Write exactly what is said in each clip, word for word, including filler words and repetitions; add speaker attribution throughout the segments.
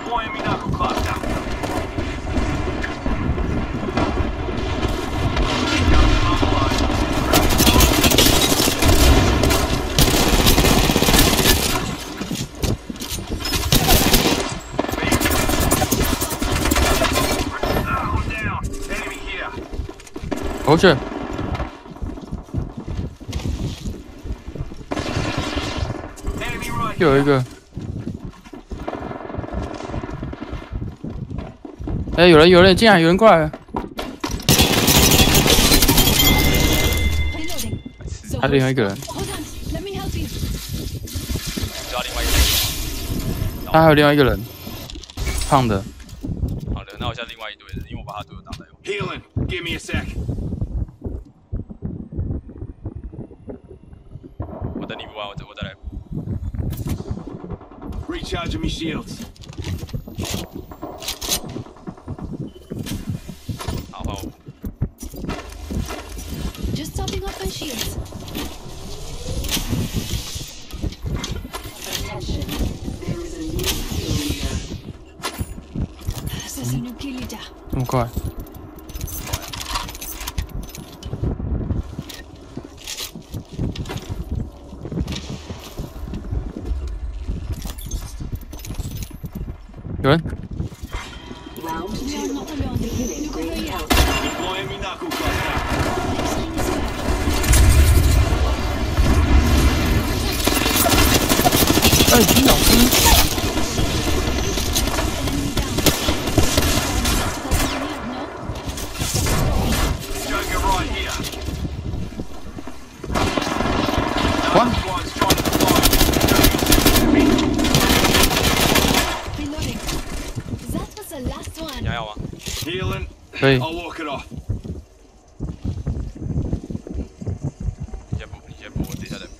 Speaker 1: 回去。又有一个。哎、欸，有人，有人进来，有人过来了。还有另外一个人。他还有另外一个人，胖的。
Speaker 2: 好的，那我下另外一队人，因为我把他队友打来。
Speaker 3: Healing, give me a sec.
Speaker 2: 我等你补完，我再我再来。
Speaker 3: Recharging me shields.
Speaker 2: 好，换我。
Speaker 4: Just topping off my shields. Attention, there is a new kill leader. This is a new kill leader.
Speaker 1: 这么快？有人。
Speaker 4: Round two. Beginning ring count.
Speaker 3: Deploying me knuckle cluster.
Speaker 1: 哎，金老师。
Speaker 2: 你还要吗？
Speaker 3: Healing.
Speaker 1: 可以。
Speaker 3: I'll walk it off.
Speaker 2: 你先补，你先补，我等一下再补。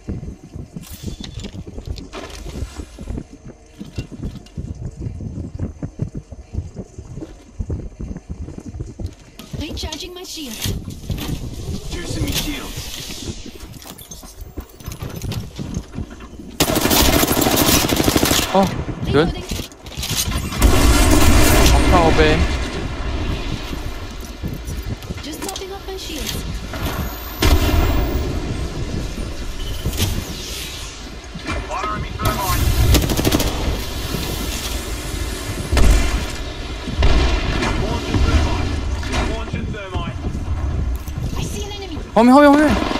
Speaker 4: Recharging my shield.
Speaker 3: Juicing me shields.
Speaker 1: 哦，有人。好靠背。
Speaker 4: Just topping off my shields.
Speaker 3: Firing me thermite. Launching thermite. Launching thermite.
Speaker 4: I see an enemy.
Speaker 1: 后面，后面，后面。